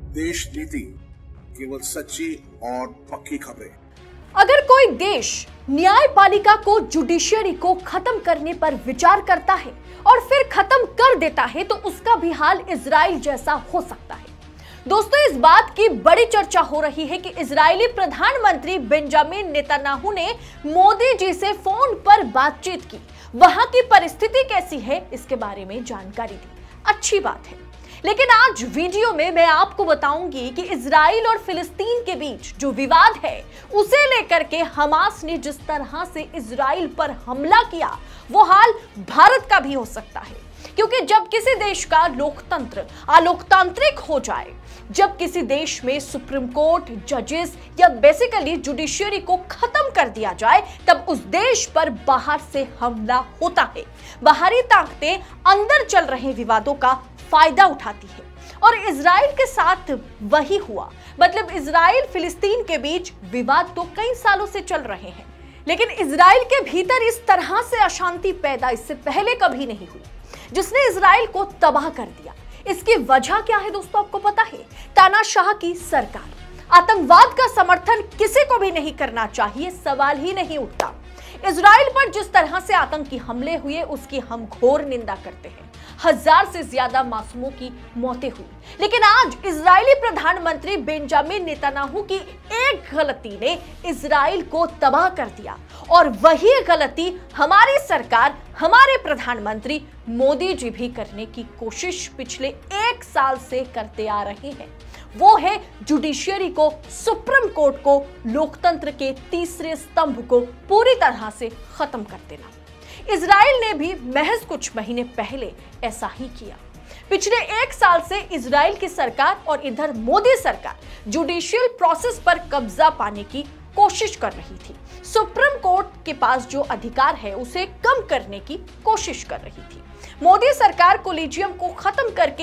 देश नीति केवल सच्ची और पक्की खबरें। अगर कोई देश न्यायपालिका को जुडिशियरी को खत्म करने पर विचार करता है और फिर खत्म कर देता है तो उसका भी हाल इजराइल जैसा हो सकता है। दोस्तों, इस बात की बड़ी चर्चा हो रही है कि इजरायली प्रधानमंत्री बेंजामिन नेतन्याहू ने मोदी जी से फोन पर बातचीत की। वहां की परिस्थिति कैसी है इसके बारे में जानकारी दी। अच्छी बात है, लेकिन आज वीडियो में मैं आपको बताऊंगी कि इजराइल और फिलिस्तीन के बीच जो विवाद है उसे लेकर के हमास ने जिस तरह से इजराइल पर हमला किया वो हाल भारत का भी हो सकता है। क्योंकि जब किसी देश का लोकतंत्र अलोकतांत्रिक हो जाए, जब किसी देश में सुप्रीम कोर्ट, जजेस या बेसिकली जुडिशियरी को खत्म कर दिया जाए, तब उस देश पर बाहर से हमला होता है। बाहरी ताकतें अंदर चल रहे विवादों का फायदा उठाती है और इजराइल के साथ वही हुआ। मतलब इजराइल फिलिस्तीन के बीच विवाद तो कई सालों से चल रहे हैं, लेकिन इजराइल के भीतर इस तरह से अशांति पैदा इससे पहले कभी नहीं हुई, जिसने इजराइल को तबाह कर दिया। इसकी वजह क्या है दोस्तों, आपको पता है? तानाशाह की सरकार। आतंकवाद का समर्थन किसी को भी नहीं करना चाहिए, सवाल ही नहीं उठता। इजराइल पर जिस तरह से आतंकी हमले हुए उसकी हम घोर निंदा करते हैं। 1000 से ज्यादा मासूमों की मौतें हुई, लेकिन आज इजरायली प्रधानमंत्री बेंजामिन नेतन्याहू की एक गलती ने इजराइल को तबाह कर दिया और वही गलती हमारी सरकार, हमारे प्रधानमंत्री मोदी जी भी करने की कोशिश पिछले 1 साल से करते आ रहे हैं। वो है जुडिशियरी को, सुप्रीम कोर्ट को, लोकतंत्र के तीसरे स्तंभ को पूरी तरह से खत्म कर देना। इजराइल ने भी महज कुछ महीने पहले ऐसा ही किया। पिछले 1 साल से इजराइल की सरकार और इधर मोदी सरकार जुडिशियल प्रोसेस पर कब्जा पाने की कोशिश कर रही थी। सुप्रीम कोर्ट के पास जो अधिकार है उसे कम करने की कोशिश कर रही थी। मोदी सरकार कोलिजियम को खत्म करके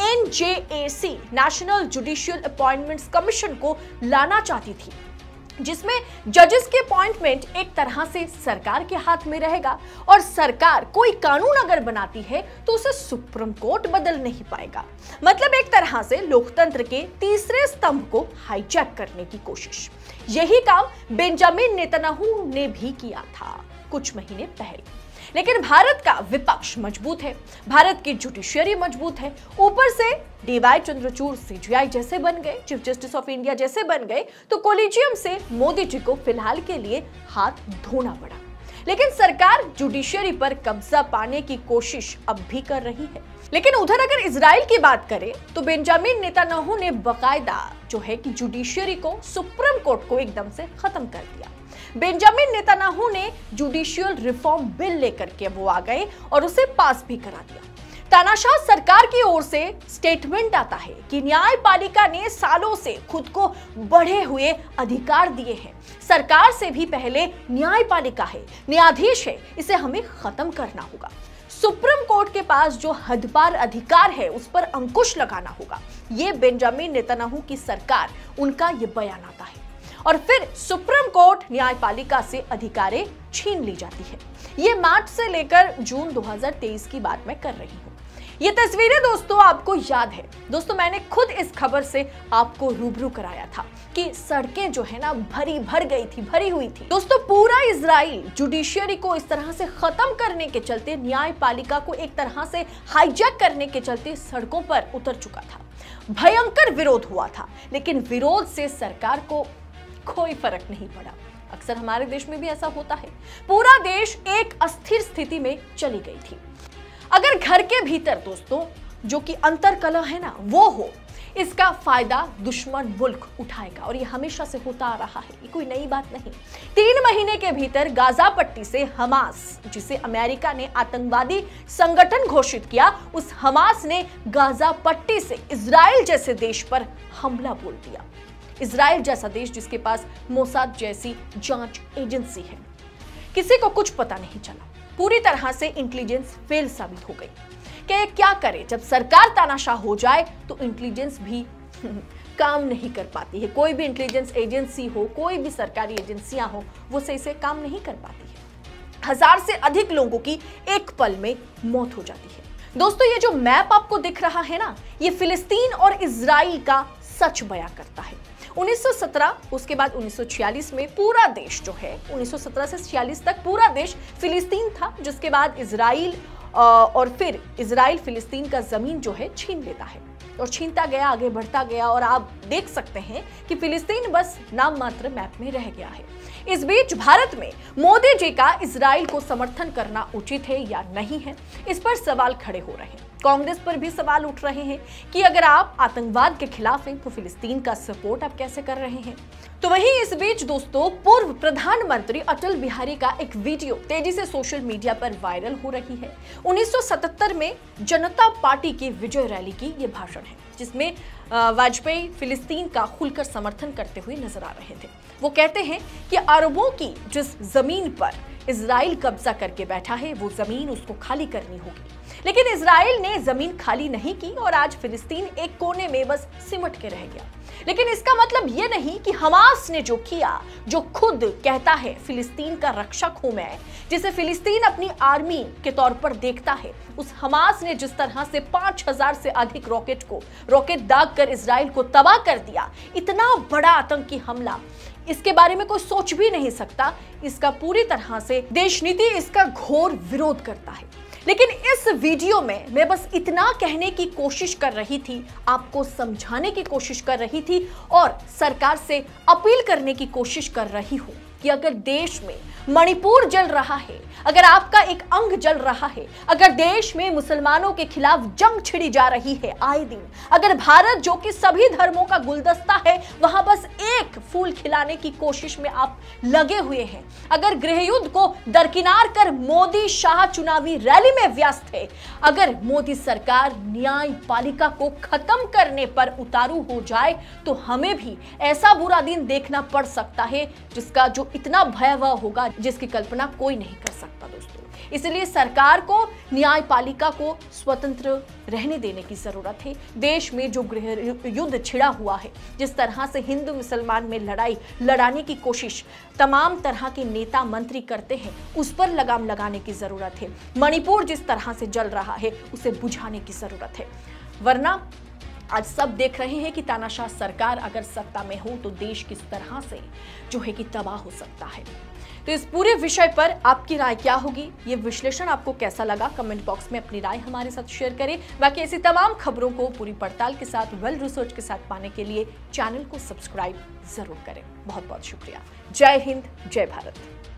NJAC, national judicial appointments commission को लाना चाहती थी, जिसमें जजेस के अपॉइंटमेंट एक तरह से सरकार के हाथ में रहेगा और सरकार कोई कानून अगर बनाती है तो उसे सुप्रीम कोर्ट बदल नहीं पाएगा। मतलब एक तरह से लोकतंत्र के तीसरे स्तंभ को हाईजैक करने की कोशिश। यही काम बेंजामिन नेतन्याहू ने भी किया था कुछ महीने पहले। लेकिन भारत का विपक्ष मजबूत है, भारत की जुडिशियरी मजबूत है, ऊपर से डीवाई चंद्रचूड़ सीजेआई जैसे बन गए, चीफ जस्टिस ऑफ इंडिया जैसे बन गए, तो कोलिजियम से मोदी जी को फिलहाल के लिए हाथ धोना पड़ा। लेकिन सरकार जुडिशियरी पर कब्जा पाने की कोशिश अब भी कर रही है। लेकिन उधर अगर इजराइल की बात करें तो बेंजामिन नेतन्याहू ने बकायदा जो है कि जुडिशियरी को, सुप्रीम कोर्ट को एकदम से खत्म कर दिया। बेंजामिन नेतन्याहू ने जुडिशियल रिफॉर्म बिल लेकर के वो आ गए और उसे पास भी करा दिया। तानाशाह सरकार की ओर से स्टेटमेंट आता है कि न्यायपालिका ने सालों से खुद को बढ़े हुए अधिकार दिए हैं। सरकार से भी पहले न्यायपालिका है, न्यायाधीश है, इसे हमें खत्म करना होगा। सुप्रीम कोर्ट के पास जो हदपार अधिकार है उस पर अंकुश लगाना होगा। ये बेंजामिन नेतन्याहू की सरकार, उनका ये बयान आता है और फिर सुप्रीम कोर्ट न्यायपालिका से अधिकारें छीन ली जाती है। ये मार्च से लेकर जून 2023 की बात मैं कर रही हूँ। ये तस्वीरें दोस्तों आपको याद है। दोस्तों, मैंने खुद इस खबर से आपको रूबरू कराया था कि सड़कें जो है ना भरी हुई थी। दोस्तों, पूरा इजराइल जुडिशियरी को इस तरह से खत्म करने के चलते, न्यायपालिका को एक तरह से हाईजैक करने के चलते सड़कों पर उतर चुका था। भयंकर विरोध हुआ था, लेकिन विरोध से सरकार को कोई फर्क नहीं पड़ा। अक्सर हमारे देश में भी ऐसा होता है। पूरा देश एक अस्थिर स्थिति में चली गई थी। अगर घर के भीतर दोस्तों जो कि अंतरकलह है ना वो हो, इसका फायदा दुश्मन मुल्क उठाएगा और ये हमेशा से होता आ रहा है, ये कोई नई बात नहीं। 3 महीने के भीतर गाजा पट्टी से हमास, जिसे अमेरिका ने आतंकवादी संगठन घोषित किया, उस हमास ने गाजा पट्टी से इजराइल जैसे देश पर हमला बोल दिया। इजराइल जैसा देश जिसके पास मोसाद जैसी जांच एजेंसी है। किसी को कुछ पता नहीं चला, पूरी तरह से इंटेलिजेंस फेल साबित हो गई। क्या करे, जब सरकार तानाशाह हो जाए तो इंटेलिजेंस भी काम नहीं कर पाती है। कोई भी इंटेलिजेंस एजेंसी हो, कोई भी सरकारी एजेंसियां हो, वो सही से काम नहीं कर पाती है। 1000 से अधिक लोगों की एक पल में मौत हो जाती है। दोस्तों, ये जो मैप आपको दिख रहा है ना, ये फिलिस्तीन और इजराइल का सच बयां करता है। 1917 उसके बाद 1946 में पूरा देश जो है 1917 से 46 तक पूरा देश फिलिस्तीन था, जिसके बाद इजराइल और फिर इजराइल फिलिस्तीन का जमीन जो है छीन लेता है और छीनता गया, आगे बढ़ता गया और आप देख सकते हैं कि फिलिस्तीन बस नाम मात्र मैप में रह गया है। इस बीच भारत में मोदी जी का इजराइल को समर्थन करना उचित है या नहीं है, इस पर सवाल खड़े हो रहे हैं। कांग्रेस पर भी सवाल उठ रहे हैं कि अगर आप आतंकवाद के खिलाफ हैं तो फिलिस्तीन का सपोर्ट आप कैसे कर रहे हैं। तो वहीं इस बीच दोस्तों पूर्व प्रधानमंत्री अटल बिहारी का एक वीडियो तेजी से सोशल मीडिया पर वायरल हो रही है। 1977 में जनता पार्टी की विजय रैली की ये भाषण है, जिसमें वाजपेयी फिलिस्तीन का खुलकर समर्थन करते हुए नजर आ रहे थे। वो कहते हैं कि अरबों की जिस जमीन पर इजराइल कब्जा करके बैठा है वो जमीन उसको खाली करनी होगी, लेकिन इजराइल ने जमीन खाली नहीं की और आज फिलिस्तीन एक कोने में बस सिमट के रह गया। लेकिन इसका मतलब ये नहीं कि हमास ने जो किया, जो खुद कहता है फिलिस्तीन का रक्षक हूं मैं, जिसे फिलिस्तीन अपनी आर्मी के तौर पर देखता है, उस हमास ने जिस तरह से 5000 से अधिक रॉकेट दागकर इजराइल को तबाह कर दिया, इतना बड़ा आतंकी हमला, इसके बारे में कोई सोच भी नहीं सकता। इसका पूरी तरह से देश नीति इसका घोर विरोध करता है। लेकिन इस वीडियो में मैं बस इतना कहने की कोशिश कर रही थी, आपको समझाने की कोशिश कर रही थी और सरकार से अपील करने की कोशिश कर रही हूं कि अगर देश में मणिपुर जल रहा है, अगर आपका एक अंग जल रहा है, अगर देश में मुसलमानों के खिलाफ जंग छिड़ी जा रही है आए दिन, अगर भारत जो कि सभी धर्मों का गुलदस्ता है वहां बस एक फूल खिलाने की कोशिश में आप लगे हुए हैं, अगर गृह युद्ध को दरकिनार कर मोदी शाह चुनावी रैली में व्यस्त है, अगर मोदी सरकार न्यायपालिका को खत्म करने पर उतारू हो जाए तो हमें भी ऐसा बुरा दिन देखना पड़ सकता है जिसका जो इतना भयावह होगा, जिसकी कल्पना कोई नहीं कर सकता दोस्तों। इसलिए सरकार को न्यायपालिका को स्वतंत्र रहने देने की जरूरत है। देश में जो गृह युद्ध छिड़ा हुआ है, जिस तरह से हिंदू मुसलमान में लड़ाई लड़ाने की कोशिश तमाम तरह के नेता मंत्री करते हैं, उस पर लगाम लगाने की जरूरत है। मणिपुर जिस तरह से जल रहा है उसे बुझाने की जरूरत है, वरना आज सब देख रहे हैं कि तानाशाह सरकार अगर सत्ता में हो तो देश किस तरह से जो है कि तबाह हो सकता है। तो इस पूरे विषय पर आपकी राय क्या होगी, ये विश्लेषण आपको कैसा लगा, कमेंट बॉक्स में अपनी राय हमारे साथ शेयर करें। बाकी ऐसी तमाम खबरों को पूरी पड़ताल के साथ, वेल रिसर्च के साथ पाने के लिए चैनल को सब्सक्राइब जरूर करें। बहुत बहुत शुक्रिया। जय हिंद, जय भारत।